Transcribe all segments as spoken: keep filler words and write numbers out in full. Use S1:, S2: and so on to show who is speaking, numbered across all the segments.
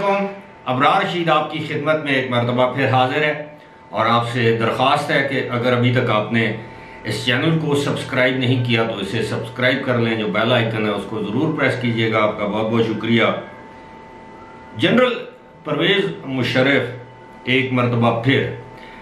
S1: अस्सलामुअलैकुम। अबरार रशीद आपकी खिदमत में एक मरतबा फिर हाजिर है और आपसे दरख्वास्त है कि अगर अभी तक आपने इस चैनल को सब्सक्राइब नहीं किया तो इसे सब्सक्राइब कर लें। जो बेल आइकन है उसको ज़रूर प्रेस कीजिएगा। आपका बहुत बहुत शुक्रिया। जनरल परवेज़ मुशर्रफ एक मरतबा फिर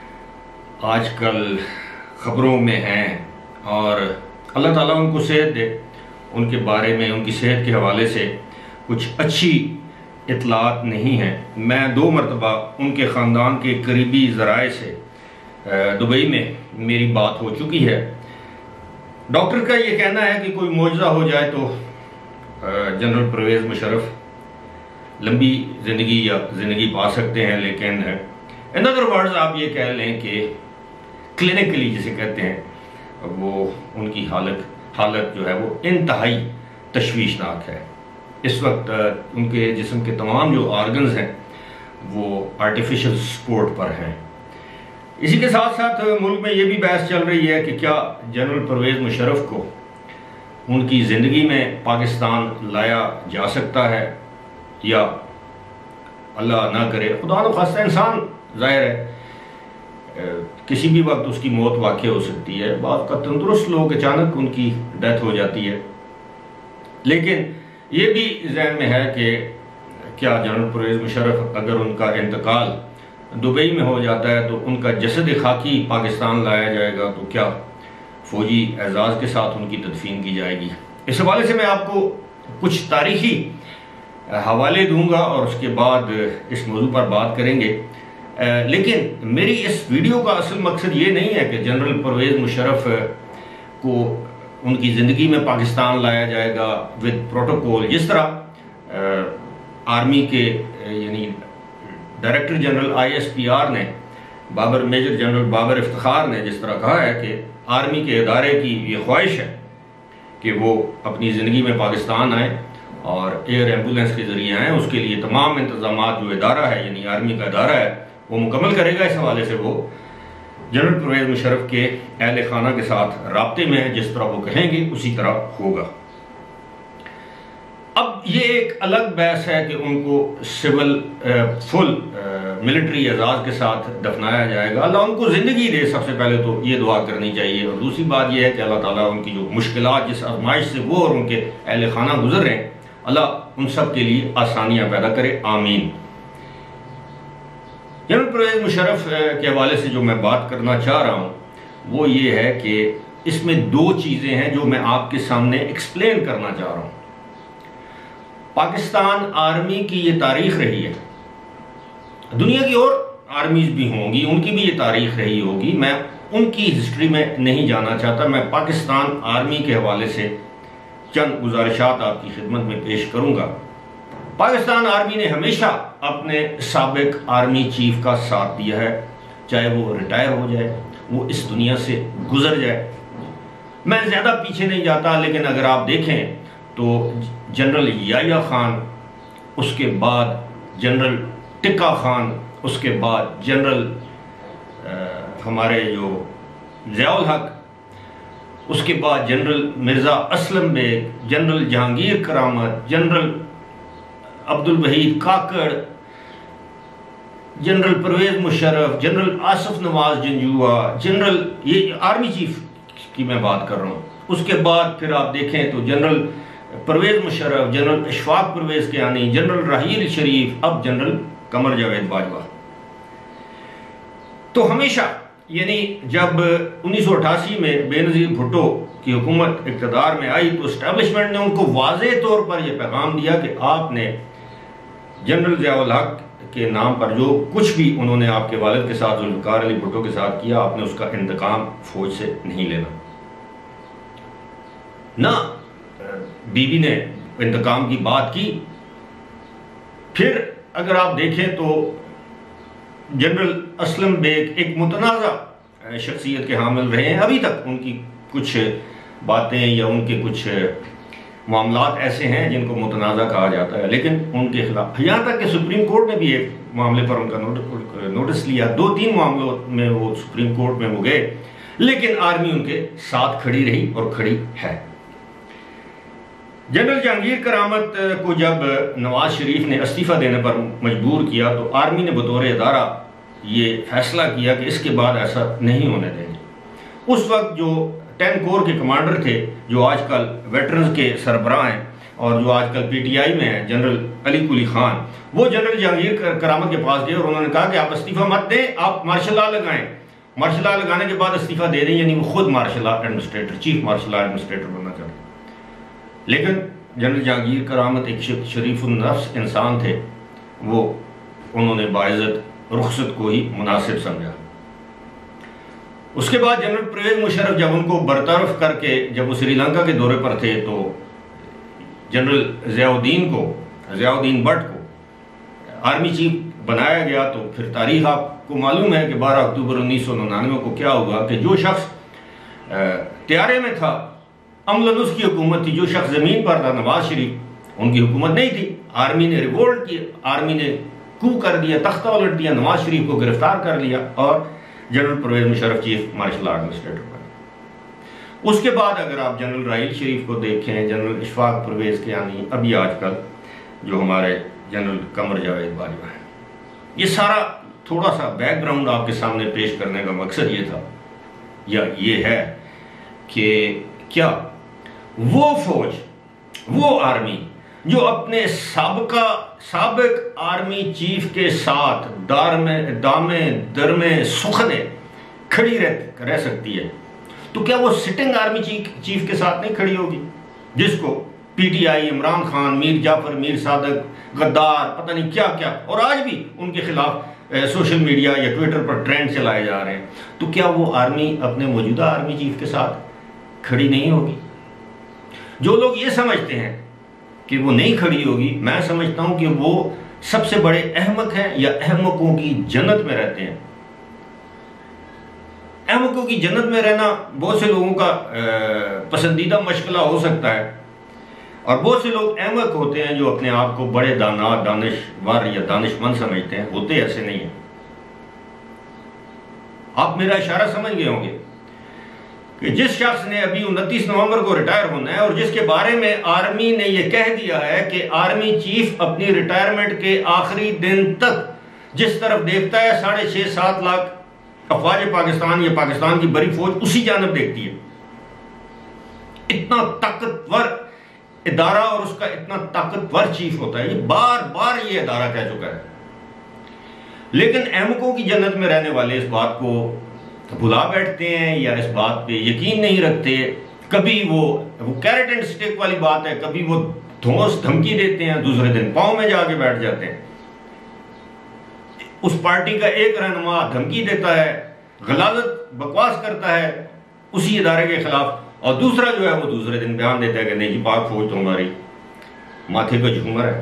S1: आजकल ख़बरों में हैं और अल्लाह ताला उनको सेहत दे। उनके बारे में, उनकी सेहत के हवाले से कुछ अच्छी इतलात नहीं है। मैं दो मरतबा उनके ख़ानदान के करीबी ज़राए से दुबई में मेरी बात हो चुकी है। डॉक्टर का ये कहना है कि कोई मौजज़ा हो जाए तो जनरल परवेज़ मुशर्रफ लंबी ज़िंदगी या ज़िंदगी पा सकते हैं, लेकिन इन अदर वर्ड्स आप ये कह लें कि क्लिनिकली जिसे कहते हैं वो उनकी हालत हालत जो है वो इंतहाई तशवीशनाक है। इस वक्त उनके जिस्म के तमाम जो ऑर्गन्स हैं वो आर्टिफिशियल सपोर्ट पर हैं। इसी के साथ साथ मुल्क में ये भी बहस चल रही है कि क्या जनरल परवेज़ मुशर्रफ को उनकी ज़िंदगी में पाकिस्तान लाया जा सकता है या अल्लाह ना करे, खुदा न खास्ता इंसान ज़ाहिर है किसी भी वक्त उसकी मौत वाक़ई हो सकती है। बात का तंदुरुस्त लोग अचानक उनकी डेथ हो जाती है, लेकिन ये भी जहन में है कि क्या जनरल परवेज़ मुशर्रफ अगर उनका इंतकाल दुबई में हो जाता है तो उनका जसद खाकी पाकिस्तान लाया जाएगा तो क्या फ़ौजी एजाज़ के साथ उनकी तदफीन की जाएगी। इस हवाले से मैं आपको कुछ तारीख़ी हवाले दूंगा और उसके बाद इस मौजू पर बात करेंगे। आ, लेकिन मेरी इस वीडियो का असल मकसद ये नहीं है कि जनरल परवेज़ मुशर्रफ को उनकी ज़िंदगी में पाकिस्तान लाया जाएगा विद प्रोटोकॉल, जिस तरह आ, आर्मी के यानी director general I S P R ने बाबर मेजर जनरल बाबर इफ्तिखार ने जिस तरह कहा है कि आर्मी के इदारे की ये ख्वाहिश है कि वो अपनी ज़िंदगी में पाकिस्तान आए और एयर एम्बुलेंस के ज़रिए आएँ। उसके लिए तमाम इंतजाम जो इदारा है यानी आर्मी का इदारा है वो मुकम्मल करेगा। इस हवाले से वो जनरल परवेज़ मुशर्रफ के अहल खाना के साथ राब्ते में है, जिस तरह वो कहेंगे उसी तरह होगा। अब ये एक अलग बहस है कि उनको सिविल फुल मिलिट्री एजाज़ के साथ दफनाया जाएगा। अल्लाह उनको ज़िंदगी दे, सबसे पहले तो ये दुआ करनी चाहिए। और दूसरी बात यह है कि अल्लाह ताला उनकी जो मुश्किलात जिस आजमाइश से वो और उनके अहल खाना गुजर रहे हैं, अल्लाह उन सब के लिए आसानियाँ पैदा करे, आमीन। जनरल परवेज़ मुशर्रफ के हवाले से जो मैं बात करना चाह रहा हूँ वो ये है कि इसमें दो चीज़ें हैं जो मैं आपके सामने एक्सप्लेन करना चाह रहा हूँ। पाकिस्तान आर्मी की ये तारीख रही है, दुनिया की और आर्मीज भी होंगी, उनकी भी ये तारीख रही होगी। मैं उनकी हिस्ट्री में नहीं जाना चाहता। मैं पाकिस्तान आर्मी के हवाले से चंद गुजारिशात आपकी खिदमत में पेश करूंगा। पाकिस्तान आर्मी ने हमेशा अपने साबिक आर्मी चीफ का साथ दिया है, चाहे वो रिटायर हो जाए, वो इस दुनिया से गुजर जाए। मैं ज़्यादा पीछे नहीं जाता, लेकिन अगर आप देखें तो जनरल याह्या खान, उसके बाद जनरल टिक्का खान, उसके बाद जनरल हमारे जो ज़ियाउल हक, उसके बाद general Mirza Aslam Beg, general Jahangir Karamat, general Abdul Waheed Kakar, general Pervez Musharraf, general Asif Nawaz Janjua, general ये आर्मी चीफ की मैं बात कर रहा हूँ। उसके बाद फिर आप देखें तो general Pervez Musharraf, general Ashfaq Pervez Kayani, general Raheel Sharif, अब जनरल कमर जावेद बाजवा। तो हमेशा यानी जब उन्नीस सौ अठासी में बेनज़ीर भुट्टो की हुकूमत इक़्तिदार में आई तो इस्टेब्लिशमेंट ने उनको वाज़ेह तौर पर यह पैगाम दिया कि आपने जनरल ज़ियाउल हक के नाम पर जो कुछ भी उन्होंने आपके वालिद के साथ जुल्फ़िकार अली भुट्टो के साथ किया, आपने उसका इंतकाम फौज से नहीं लेना। ना बीबी ने इंतकाम की बात की। फिर अगर आप देखें तो जनरल असलम बेग एक मुतनाज़ा शख्सियत के हामिल रहे हैं। अभी तक उनकी कुछ बातें या उनके कुछ मामलात ऐसे हैं जिनको मुतनाज़ा कहा जाता है, लेकिन उनके खिलाफ यहाँ तक कि सुप्रीम कोर्ट ने भी एक मामले पर उनका नोटिस लिया। दो तीन मामलों में वो सुप्रीम कोर्ट में वो गए, लेकिन आर्मी उनके साथ खड़ी रही और खड़ी है। जनरल जहांगीर करामत को जब नवाज शरीफ ने इस्तीफ़ा देने पर मजबूर किया तो आर्मी ने बतौर अदारा ये फैसला किया कि इसके बाद ऐसा नहीं होने देंगे। उस वक्त जो टेन कोर के कमांडर थे, जो आजकल वेटरन्स के सरबराह हैं और जो आजकल पीटीआई में हैं, जनरल अली कुली खान, वो जनरल जहांगीर करामत के पास गए और उन्होंने कहा कि आप इस्तीफ़ा मत दें, आप मार्शल लॉ लगाएं। मार्शल लॉ लगाने के बाद इस्तीफ़ा दे दें, यानी वो खुद martial law administrator, chief martial law administrator बनना चाहते। लेकिन जनरल जहांगीर करामत एक शरीफुन नफ्स इंसान थे, वो उन्होंने बाइज़्ज़त रुखसत को ही मुनासिब समझा। उसके बाद जनरल परवेज़ मुशर्रफ जब उनको बरतरफ करके, जब वो श्रीलंका के दौरे पर थे, तो जनरल ज़ियाउद्दीन को ज़ियाउद्दीन भट्ट को आर्मी चीफ बनाया गया। तो फिर तारीख आपको मालूम है कि बारह अक्टूबर उन्नीस सौ निन्यानवे को क्या हुआ कि जो शख्स त्यारे में था, अमलन उसकी हुकूमत थी, जो शख्स ज़मीन पर था नवाज शरीफ, उनकी हुकूमत नहीं थी। आर्मी ने रिवोल्ट किया, आर्मी ने कू कर दिया, तख्ता उलट दिया, नवाज शरीफ को गिरफ्तार कर लिया और general Pervez Musharraf chief martial administrator बने। उसके बाद अगर आप जनरल राहील शरीफ को देखें, जनरल इशफाक परवेज़ के, यानी अभी आजकल जो हमारे जनरल कमर जावेद बाजवा हैं, ये सारा थोड़ा सा बैकग्राउंड आपके सामने पेश करने का मकसद ये था या ये है कि क्या वो फौज, वो आर्मी जो अपने साबका साबिक आर्मी चीफ के साथ दार में दामे दरमे सुखने खड़ी रह, रह सकती है, तो क्या वो सिटिंग आर्मी चीफ चीफ के साथ नहीं खड़ी होगी, जिसको पीटीआई, इमरान खान, मीर जाफर, मीर सादक, गद्दार, पता नहीं क्या क्या, और आज भी उनके खिलाफ ए, सोशल मीडिया या ट्विटर पर ट्रेंड चलाए जा रहे हैं, तो क्या वो आर्मी अपने मौजूदा आर्मी चीफ के साथ खड़ी नहीं होगी? जो लोग ये समझते हैं कि वो नहीं खड़ी होगी, मैं समझता हूं कि वो सबसे बड़े अहमक हैं या अहमकों की जन्नत में रहते हैं। अहमकों की जन्नत में रहना बहुत से लोगों का पसंदीदा मशगला हो सकता है, और बहुत से लोग अहमक होते हैं जो अपने आप को बड़े दाना, दानिशवर या दानिशमंद समझते हैं, होते ऐसे नहीं है। आप मेरा इशारा समझ गए होंगे कि जिस शख्स ने अभी उनतीस नवंबर को रिटायर होना है और जिसके बारे में आर्मी ने यह कह दिया है कि आर्मी चीफ अपनी रिटायरमेंट के आखिरी दिन तक जिस तरफ देखता है, साढ़े छह सात लाख अफवाज पाकिस्तान या पाकिस्तान की बड़ी फौज उसी जानब देखती है। इतना ताकतवर इदारा और उसका इतना ताकतवर चीफ होता है, ये बार बार ये इदारा कह चुका है। लेकिन अहमकों की जन्नत में रहने वाले इस बात को भुला बैठते हैं या इस बात पे यकीन नहीं रखते। कभी वो वो कैरेट एंड स्टिक वाली बात है, कभी वो धौंस धमकी देते हैं, दूसरे दिन पांव में जाके बैठ जाते हैं। उस पार्टी का एक रहनुमा धमकी देता है, गलाजत बकवास करता है उसी इदारे के खिलाफ, और दूसरा जो है वो दूसरे दिन बयान देता है कि नहीं जी पाक फौज तो हमारी माथे का झूमर है।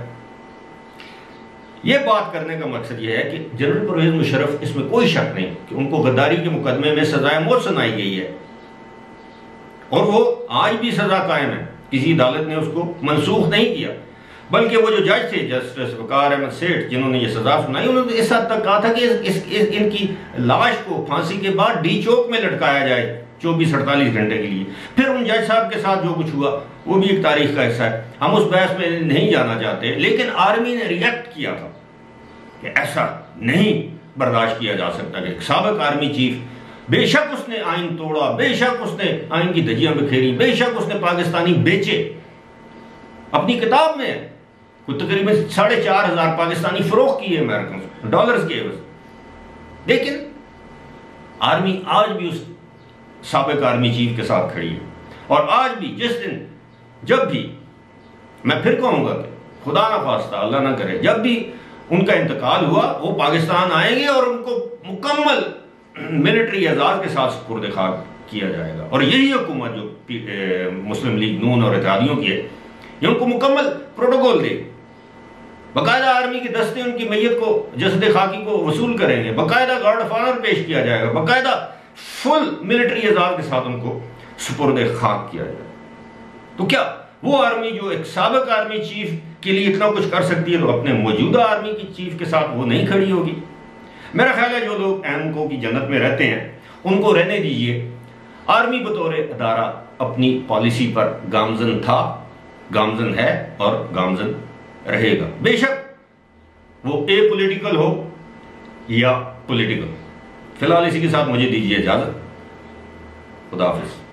S1: यह बात करने का मकसद यह है कि जनरल परवेज़ मुशर्रफ, इसमें कोई शक नहीं कि उनको गद्दारी के मुकदमे में सजाए मौत सुनाई गई है और वो आज भी सजा कायम है, किसी अदालत ने उसको मनसूख नहीं किया। बल्कि वो जो जज थे जस्टिस वकार अहमद सेठ, जिन्होंने ये सजा सुनाई, उन्होंने इस हद तक कहा था कि इस, इस, इस, इनकी लाश को फांसी के बाद डी चौक में लटकाया जाए चौबीस अड़तालीस घंटे के लिए। फिर उन जज साहब के साथ जो कुछ हुआ वो भी एक तारीख का हिस्सा है, हम उस बहस में नहीं जाना चाहते। लेकिन आर्मी ने रिएक्ट किया था कि ऐसा नहीं बर्दाश्त किया जा सकता कि साबिक आर्मी चीफ, बेशक उसने आइन तोड़ा, बेशक उसने आइन की धज्जियां बिखेरी, बेशक उसने पाकिस्तानी बेचे, अपनी किताब में कुछ तकरीबन साढ़े चार हजार पाकिस्तानी फरोख्त किए अमेरिकन डॉलर्स के एवज, लेकिन आर्मी आज भी उस साबिक आर्मी चीफ के साथ खड़ी है। और आज भी जिस दिन, जब भी, मैं फिर कहूंगा कि खुदा ना खास्ता, अल्लाह ना करे, जब भी उनका इंतकाल हुआ वो पाकिस्तान आएंगे और उनको मुकम्मल मिलिट्री एजाज के साथ सुपुर्द खाक किया जाएगा। और यही हुकूमत जो मुस्लिम लीग नून और इत्तेहादियों की है, ये उनको मुकम्मल प्रोटोकॉल दे, बाकायदा आर्मी के दस्ते उनकी मैयत को, जसद खाकी को वसूल करेंगे, बाकायदा गार्ड ऑफ ऑनर पेश किया जाएगा, बाकायदा फुल मिलिट्री एजाज के साथ उनको सुपुर्द खाक किया जाएगा। तो क्या वो आर्मी जो एक साबिक आर्मी चीफ के लिए इतना कुछ कर सकती है, तो अपने मौजूदा आर्मी की चीफ के साथ वो नहीं खड़ी होगी? मेरा ख्याल है जो लोग अहमकों की जन्नत में रहते हैं उनको रहने दीजिए। आर्मी बतौर अदारा अपनी पॉलिसी पर गामजन था गामजन है और गामजन रहेगा, बेशक वो ए पॉलिटिकल हो या पॉलिटिकल। फिलहाल इसी के साथ मुझे दीजिए इजाजत। खुदा हाफिज।